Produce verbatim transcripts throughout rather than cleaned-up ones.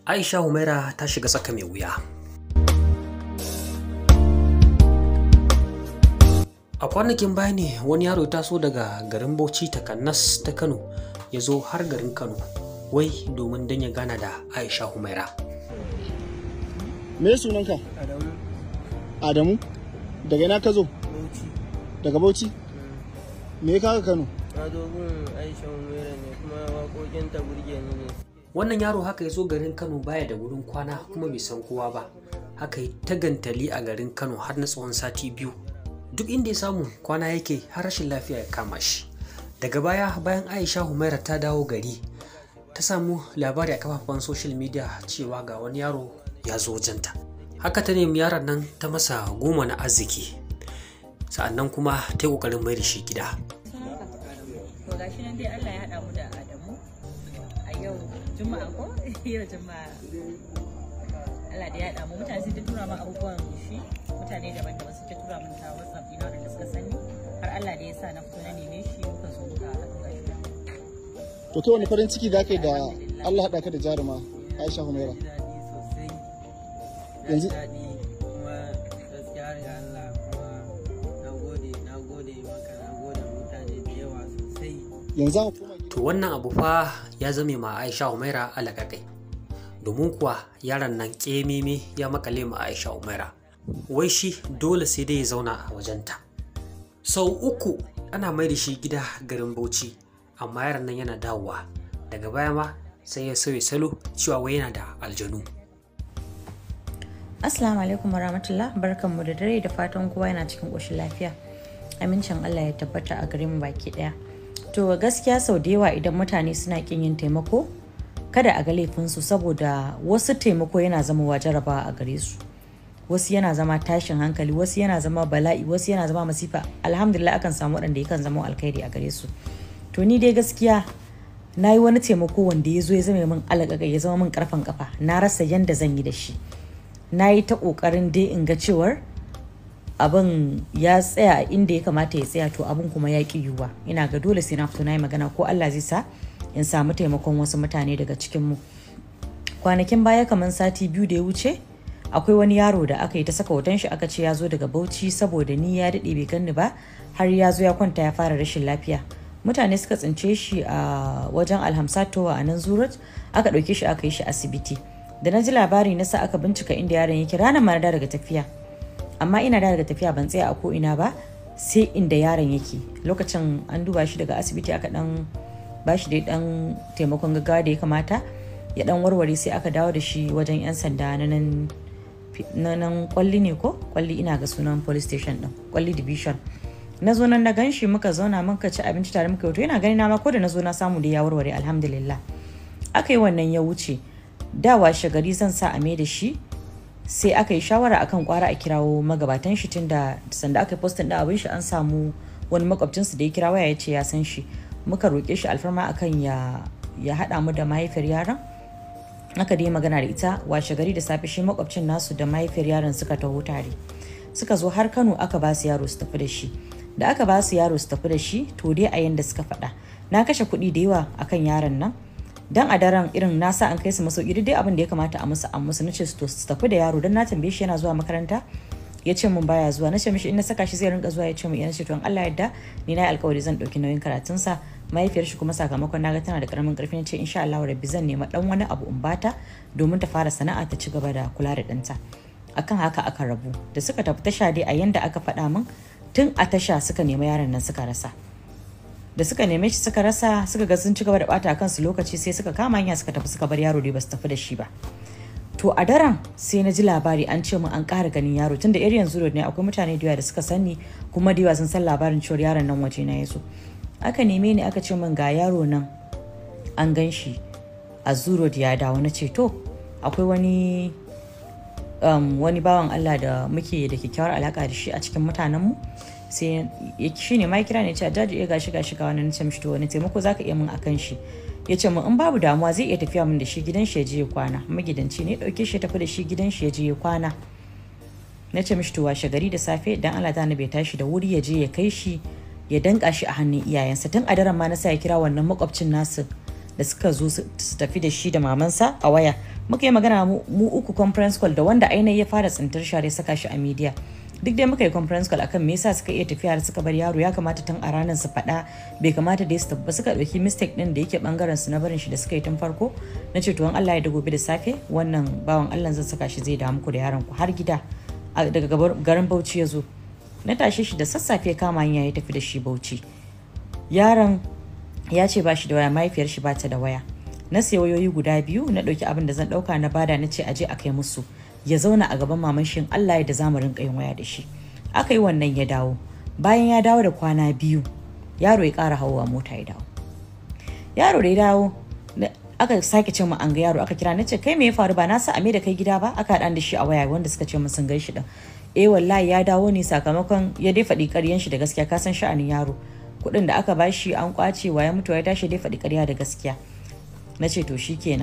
A'isha Humaira ta shiga tsaka mai wuya. A kwanakin baya ne wani yaro ya taso daga garin Bauchi takanas ta Kano ya zo har garin Kano wai domin don ya gana da A'isha Humaira. Me sunanka? Adamu. Adamu? Daga ina ka zo? Bauchi. Daga Bauchi? Me ya kawo Kano? Na zo gun A'isha Humaira ne kuma waƙoƙinta burge ni ne. Wannan yaro haka ya zo garin Kano baya da wurin kwana kuma bai san kowa ba. Haka yi ta gantali a garin Kano har na tsawon sati biyu. Duk inda ya samu kwana yake har rashin lafiya ya kama shi. Daga baya bayan A'isha Humaira ta dawo gari ta samu labari a kafafen social media cewa ga wani yaro ya zo wajenta. Haka ta nemi yaron nan ta masa goma na arziki. Sa'annan kuma ta yi ƙoƙarin mai da shi gida. To gashi nan dai Allah ya haɗa mu da Adamu a yau Juma'a ko? Yau Juma'a. Allah da ya haɗa mu mutane sun ta tura min abubuwan shi mutane daban-daban sun ta tura min ta WhatsApp ina da suka sani har Allah da ya sa na fito na neme shi muka zo muka haɗu gashi nan. To kai wani farin ciki za ka yi da Allah haɗa ka da jaruma A'isha Humaira? Yanzu daɗi kuma gaskiya har ga Allah kuma na gode na gode maka na gode mutane da yawa sosai. Yanzu an koma To wannan abu fa ya zame ma A'isha Humaira alaƙaƙai. Domin kuwa yaron nan ƙememe ya maƙale ma A'isha Humaira. Wai shi dole sai dai ya zauna a wajenta. Sau uku ana mai da shi gida garin Bauchi amma yaron nan yana dawowa. Daga baya ma sai ya sauya salo cewa wai yana da aljanu. Assalamu alaikum warahmatullah, barkanmu da dare da fatan kowa yana cikin ƙoshin lafiya. Amincin Allah ya tabbata a gare mu baki ɗaya. To gaskiya sau da yawa idan mutane suna ƙin yin taimako, kada a ga laifinsu saboda wasu taimako yana zama wa jarabawa a gare su. Wasu yana zama tashin hankali, wasu yana zama bala'i, wasu yana zama masifa. Alhamdulillah akan samu waɗanda yakan zama alkhairi a gare su. To ni dai gaskiya na yi wani taimako wanda ya zo ya zama min alaƙaƙai, ya zama min ƙarfin ƙafa. Na rasa yanda zan yi da shi. Na yi ta ƙoƙarin dai in ga cewar abin ya tsaya inda ya kamata ya tsaya, to abin kuma ya ƙi yiwuwa. Ina ga dole sai na fito na yi magana ko Allah zai sa in samu taimakon wasu mutane daga cikinmu. Kwanakin baya kamar sati biyu da ya wuce akwai wani yaro da aka yi ta saka hoton shi aka ce ya zo daga Bauchi saboda ni ya daɗe bai ganni ba har ya zo ya kwanta ya fara rashin lafiya. Mutane suka tsince shi a wajen Alhamsatowa a nan Zurot, aka ɗauke shi aka yi shi asibiti. Da na ji labari na sa aka bincika inda yaron yake ranar ma na daga tafiya. Amma ina da daga tafiya ban tsaya a ko ina ba sai inda yaron yake. Lokacin an duba shi daga asibiti aka dan ba shi dai dan taimakon gaggawa da ya kamata ya dan warware sai aka dawo da shi wajen yan sanda na nan na nan kwalli ne ko kwalli ina ga sunan police station din kwalli division. Na zo nan na ganshi muka zauna muka ci abinci tare muka yi yana gani na ma ko da na zo na samu da ya warware alhamdulillah. Aka yi wannan ya wuce. Da washe gari zan sa a mai da shi sai aka yi shawara akan kwara a kirawo magabatan shi tunda sanda aka yi postin da abin shi an samu wani makwabcinsu da ya kira waya ya ce ya san shi. Muka roƙe shi alfarma akan ya ya haɗa mu da mahaifiyar yaron. Aka dai magana da ita washe gari da safe shi makwabcin nasu da mahaifiyar yaron suka taho tare. Suka zo har Kano aka ba su yaro su tafi da shi. Da aka ba su yaro su tafi da shi to dai a yanda suka faɗa. Na kashe kuɗi da yawa akan yaron nan. Dan a daren irin nasa an kai su masauki dai abin da ya kamata a musu an musu nace su to su tafi da yaro dan na tambaye shi yana zuwa makaranta ya ce mun baya zuwa. Nace mishi in na saka shi zai rinka zuwa ya ce mun yana ce to in Allah yarda ni na yi alƙawari zan dauki nauyin karatun sa. Mahaifiyar shi kuma sakamakon naga tana da karamin karfi nace insha Allah rabbi zan nema dan wani abu in bata domin ta fara sana'a ta ci gaba da kula da ɗanta. Akan haka aka rabu da suka tafi tasha dai a yanda aka faɗa min tun a tasha suka nemi yaron nan suka rasa. Da suka neme shi suka rasa suka ga sun ci gaba da bata kansu lokaci sai suka kama hanya suka tafi suka bar yaro dai ba su tafi da shi ba. To a daren sai na ji labari an ce mun an ƙara ganin yaro tunda area Zuro ne akwai mutane da yawa da suka sani kuma da yawa sun san labarin cewa yaron nan waje na yazo. Aka neme ni aka ce min ga yaro nan an gan shi a Zuro ya dawo. Na ce to akwai wani um, wani bawan Allah da muke da kyakkyawar alaka da shi a cikin mutanenmu. Sai shi ne ma kira ne ce a jaji ya gashi gashi ga wani nace mishi to wani taimako zaka iya min akan shi. Ya ce min in babu damuwa zai iya tafiya min da shi gidan shi ya je ya kwana. Magidanci ne dauke shi ya tafi da shi gidan shi ya je ya kwana. Na ce mishi to washe gari da safe dan Allah ta bai tashi da wuri ya je ya kai shi ya danka shi a hannun iyayensa. Tun a daren ma na sa ya kira wannan makwabcin nasu da suka zo su tafi da shi da mamansa a waya muka yi magana mu uku conference call da wanda ainihin ya fara tsintar share saka shi a media. Duk dai muka yi conference call akan me yasa suka iya tafiya har suka bar yaro, ya kamata tun a ranar su faɗa, bai kamata dai su tabbata suka ɗauki mistake ɗin da yake bangaren su na barin shi da suka yi tun farko. Na ce to in Allah ya da gobe da safe wannan bawan Allah zan saka shi zai dawo muku da yaron ku har gida daga garin Bauchi ya zo. Na tashe shi da sassafe kama hanya ya tafi da shi Bauchi. Yaron ya ce ba shi da waya, mahaifiyar shi ba ta da waya. Na sayi wayoyi guda biyu, na ɗauki abin da zan ɗauka na bada, na ce aje a kai musu, ya zauna a gaban maman shin Allah ya da zamu rinka yin waya da shi. Aka yi wannan ya dawo. Bayan ya dawo da kwana biyu, yaro ya ƙara hawa mota ya dawo. Yaro da ya dawo aka sake ce mu an ga yaro, aka kira, na ce kai me ya faru, ba na sa ame da kai gida ba? Aka haɗa da shi a waya wanda suka ce mun sun gaishe din. Eh wallahi ya dawo ne sakamakon ya dai faɗi ƙaryan shi da gaskiya, ka san sha'anin yaro. Kuɗin da aka bashi an kwace wa ya mutu ya tashi dai faɗi ƙarya da gaskiya. Na ce to shikenan.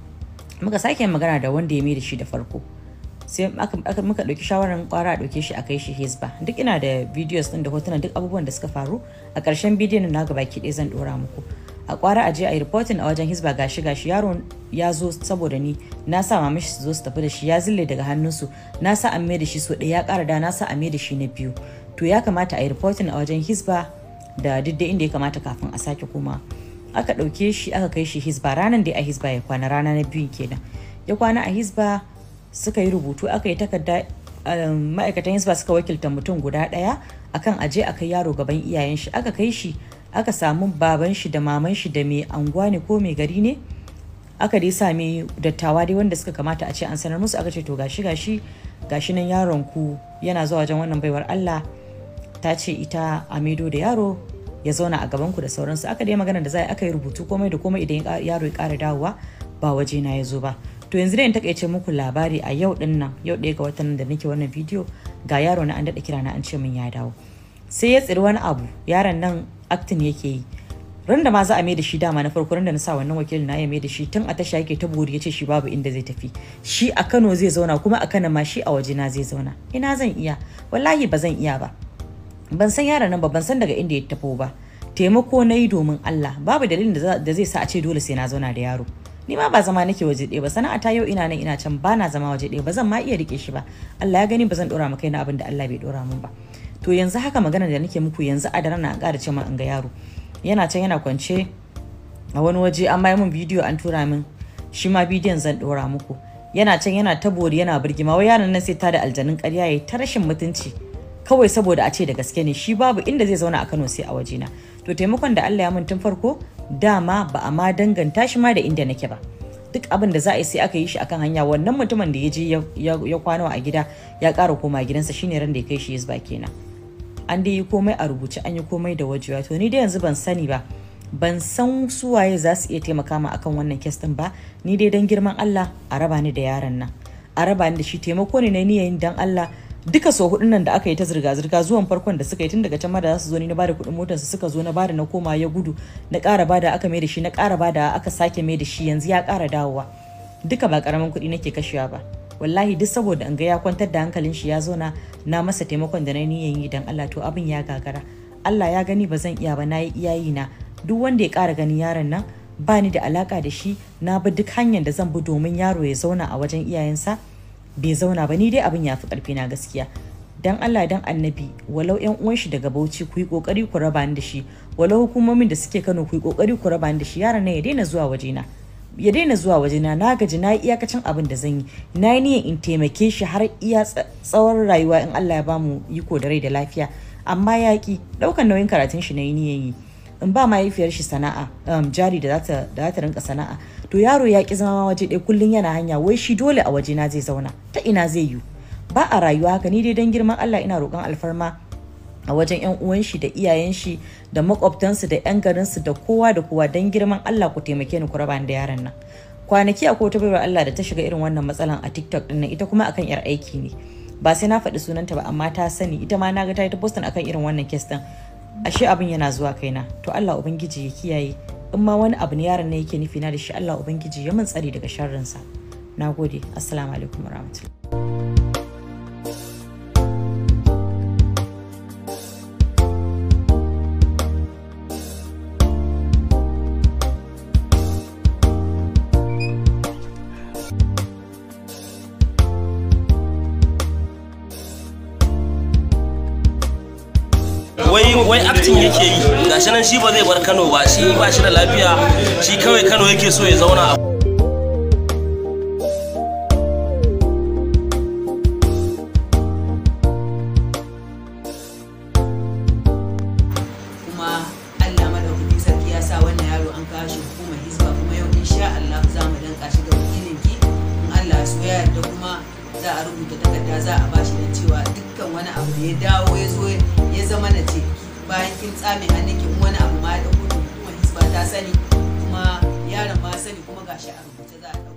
Muka sake magana da wanda ya mai da shi da farko. Sai aka muka ɗauki shawarar kwara a ɗauke shi a kai shi Hisba. Duk ina da videos ɗin da hotunan duk abubuwan da suka faru. A ƙarshen bidiyon na gaba ki ɗaya zan ɗora muku. A kwara a je a yi reporting a wajen Hisba, gashi gashi yaro ya zo saboda ni na sa mama shi su zo su tafi da shi, ya zille daga hannunsu, na sa an mai da shi so ɗaya ya ƙara da na sa an mai da shi na biyu. To ya kamata a yi reporting a wajen Hisba da duk da inda ya kamata kafin a sake koma. Aka ɗauke shi aka kai shi Hisba, ranar da a Hisba ya kwana, rana na biyun kenan ya kwana a Hisba. Suka yi rubutu, aka yi takarda, ma'aikatan Hisba suka wakilta mutum guda ɗaya akan aje a kai yaro gaban iyayen shi. Aka kai shi aka samu baban shi da maman shi da mai anguwa ne ko mai gari ne, aka dai sami dattawa dai wanda suka kamata a ce an sanar musu. Aka ce to gashi gashi gashi nan yaron ku yana zuwa wajen wannan baiwar Allah, ta ce ita a maido da yaro ya zauna a gaban ku da sauransu. Aka dai magana da za a aka yi rubutu komai da komai, idan yaro ya ƙara dawowa ba waje na ya zo ba. To yanzu dai in takaice muku labari a yau din nan, yau ɗaya ga watan da nake wannan bidiyo, ga yaro na an daɗa kira na an ce min ya dawo. Sai ya tsiri wani abu, yaron nan acting yake yi. Ran da ma za a mai da shi dama na farko, ran da na sa wannan wakilin na ya mai da shi, tun a tasha yake ta buri ya ce shi babu inda zai tafi. Shi a Kano zai zauna, kuma a Kano ma shi a waje na zai zauna. Ina zan iya? Wallahi ba zan iya ba. Ban san yaron nan ba, ban san daga inda ya tafi ba. Taimako na yi domin Allah, babu dalilin da zai sa a ce dole sai na zauna da yaro. Ni ma ba zama nake waje ɗaya ba, sana'a ta yau ina nan ina can, ba na zama waje ɗaya, ba zan ma iya rike shi ba. Allah ya gani ba zan ɗora maka na abin da Allah bai ɗora min ba. To yanzu haka magana da nake muku yanzu a daren na an ƙara ce min an ga yaro yana can yana kwance a wani waje, an bayar min bidiyo an tura min shi ma bidiyon zan ɗora muku. Yana can yana ta bori yana birgima, wai yaron nan sai ta da aljanun ƙarya yayi ta rashin mutunci kawai saboda a ce da gaske ne shi babu inda zai zauna a Kano sai a wajena. To taimakon da Allah ya mun tun farko, dama ba a ma danganta shi ma da inda nake ba. Duk abin da za a yi sai aka yi shi akan hanya. Wannan mutumin da ya je ya kwana a gida ya ƙara koma gidansa shine ran da ya kai shi Hisba kenan. An dai yi komai a rubuce, an yi komai da wajewa. To ni dai yanzu ban sani ba, ban san su waye za su iya taimaka ma akan wannan kes din ba. Ni dai dan girman Allah a raba ni da yaron nan, a raba ni da shi. Taimako ne na niyyar dan Allah. Duka so hudun nan da aka yi ta zirga-zirga zuwan farkon da suka yi tun daga can ma da za su zo ni na bada kuɗin motar su suka zo na bada na koma ya gudu, na ƙara bada aka mai da shi, na ƙara bada aka sake mai da shi, yanzu ya ƙara dawowa. Duka ba ƙaramin kuɗi nake kashewa ba. Wallahi duk saboda an ga ya kwantar da hankalin shi ya zauna na masa taimakon da na niyan yi dan Allah, to abin ya gagara. Allah ya gani ba zan iya ba, na yi iyayi na. Duk wanda ya ƙara ganin yaron nan ba ni da alaka da shi, na bi duk hanyar da zan bi domin yaro ya zauna a wajen iyayensa, bai zauna ba. Ni dai abin ya fi ƙarfi na gaskiya. Dan Allah dan Annabi, walau ƴan uwan shi daga Bauchi ku yi kokari ku raba ni da shi, walau hukumomin da suke Kano ku yi kokari ku raba ni da shi. Yaron nan ya daina zuwa wajena, ya daina zuwa wajena. Na gaji, na yi iyakacin abin da zan yi. Na yi niyyar in taimake shi har iya tsawon rayuwa in Allah ya bamu iko da rai da lafiya, amma ya ki ɗaukan nauyin karatun shi. Na yi niyyar yi in ba mahaifiyar shi sana'a, um, jari da za ta rinka sana'a. To yaro ya ki zama waje ɗaya, kullum yana hanya, wai shi dole a waje na zai zauna. Ta ina zai yi? Ba a rayuwa haka. Ni dai dan girman Allah ina roƙon alfarma a wajen ƴan uwan shi da iyayen shi da makwabtansu da ƴan garin su da kowa da kowa, dan girman Allah ku taimake ni ku raba ni da yaron nan. Kwanaki akwai wata baiwar Allah da ta shiga irin wannan matsalan a TikTok din nan, ita kuma akan yar aiki ne, ba sai na faɗi sunanta ba amma ta sani. Ita ma naga ta yi ta postin akan irin wannan kes din. Ashe abin yana zuwa kaina. To Allah ubangiji ya kiyaye. In ma wani abu ne yaron ne yake nufi na da shi, Allah ubangiji ya mun tsari daga sharrinsa. Nagode. Assalamu alaikum warahmatullahi. wai acting yake yi, gashi nan shi ba zai bar Kano ba, shi ba shi da lafiya, shi kawai Kano yake so ya zauna a da kuma za a rubuta takarda za a bashi da cewa dukkan wani abu da ya dawo ya zo ya zama na ce bayan kin tsame hannunki wani abu ma da kudu kuma hisba ta sani kuma yaron ma sani kuma gashi a rubuce za a